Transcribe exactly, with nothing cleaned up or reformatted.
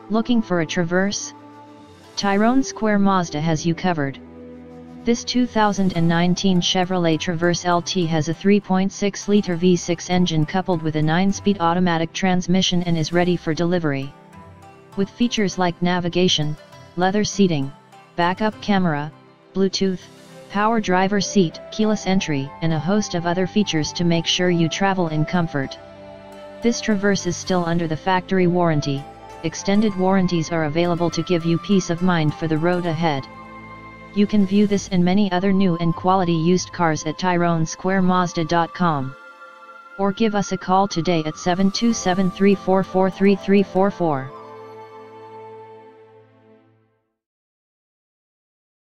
Looking for a Traverse? Tyrone Square Mazda has you covered. This two thousand nineteen Chevrolet Traverse L T has a three point six liter V six engine coupled with a nine speed automatic transmission and is ready for delivery. With features like navigation, leather seating, backup camera, Bluetooth, power driver seat, keyless entry, and a host of other features to make sure you travel in comfort. This Traverse is still under the factory warranty. Extended warranties are available to give you peace of mind for the road ahead. You can view this and many other new and quality used cars at Tyrone Square Mazda dot com. Or give us a call today at seven two seven, three four four, three three four four.